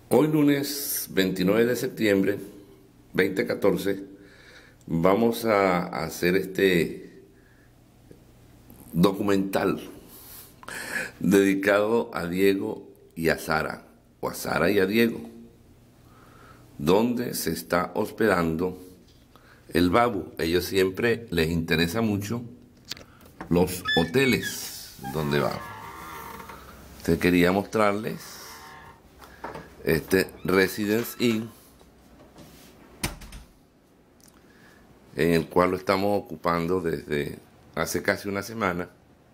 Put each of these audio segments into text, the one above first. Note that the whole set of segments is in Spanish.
Hoy lunes 29 de septiembre 2014 vamos a hacer este documental dedicado a Diego y a Sara, o a Sara y a Diego, donde se está hospedando el Babu. Ellos siempre les interesa mucho los hoteles donde van. Entonces quería mostrarles este Residence Inn, en el cual lo estamos ocupando desde hace casi una semana.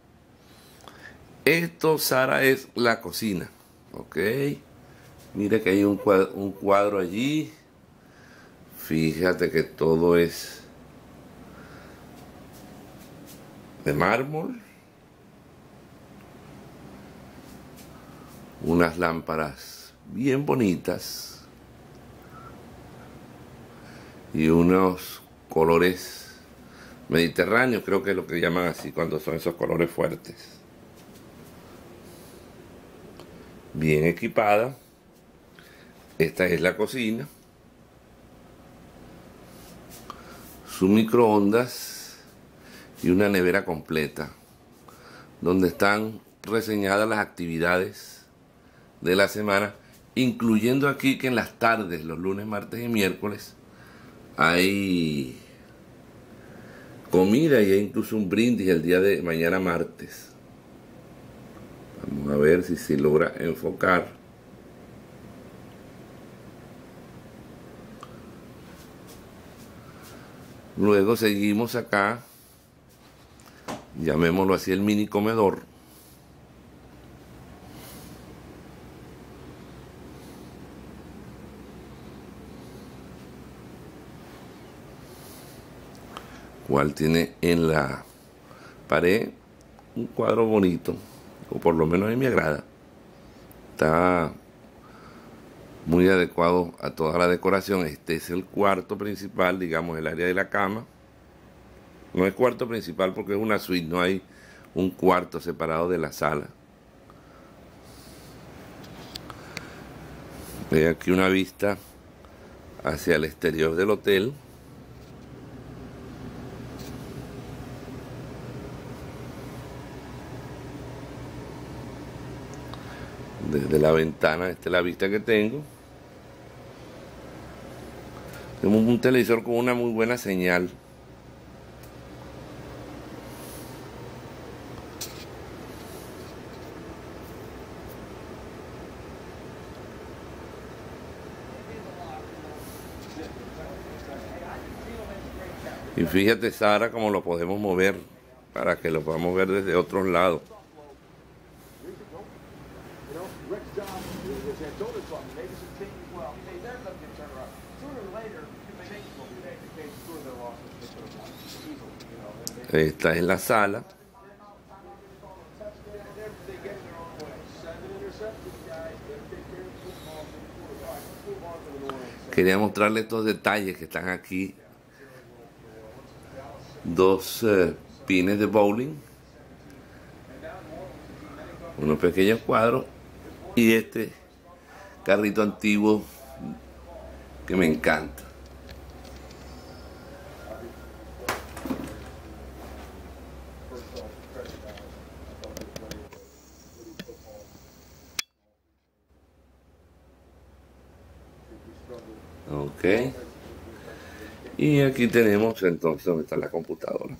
Esto, Sara, es la cocina, ¿ok? Mira que hay un cuadro allí. Fíjate que todo es de mármol. Unas lámparas bien bonitas y unos colores mediterráneos, creo que es lo que llaman así cuando son esos colores fuertes. Bien equipada. Esta es la cocina, su microondas y una nevera completa, donde están reseñadas las actividades de la semana, incluyendo aquí que en las tardes, los lunes, martes y miércoles, hay comida y hay incluso un brindis el día de mañana martes. Vamos a ver si se logra enfocar. Luego seguimos acá, llamémoslo así, el mini comedor. Cual tiene en la pared un cuadro bonito, o por lo menos a mí me agrada. Está muy adecuado a toda la decoración. Este es el cuarto principal, digamos, el área de la cama. No es cuarto principal porque es una suite, no hay un cuarto separado de la sala. Hay aquí una vista hacia el exterior del hotel. Desde la ventana, esta es la vista que tengo. Tenemos un televisor con una muy buena señal. Y fíjate, Sara, cómo lo podemos mover para que lo podamos ver desde otros lados. Esta es la sala. Quería mostrarle estos detalles que están aquí. Dos pines de bowling, unos pequeños cuadros y este carrito antiguo que me encanta. Ok. Y aquí tenemos entonces donde está la computadora.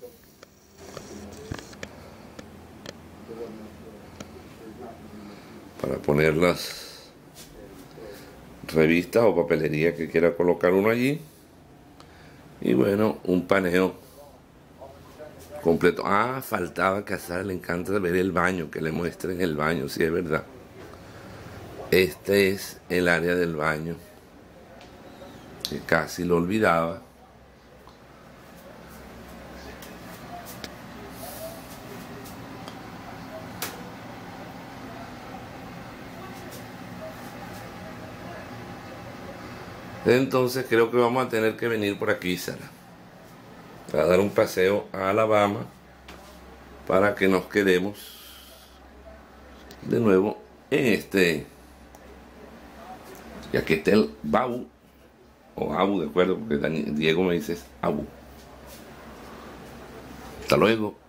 Para poner las revistas o papelería que quiera colocar uno allí. Y bueno, un paneo completo. Ah, faltaba que a Sara le encanta ver el baño, que le muestren el baño, sí es verdad. Este es el área del baño, que casi lo olvidaba. Entonces creo que vamos a tener que venir por aquí, Sara, a dar un paseo a Alabama para que nos quedemos de nuevo en este Y aquí está el Babu, o Abu, de acuerdo, porque Diego me dice Abu. Hasta luego.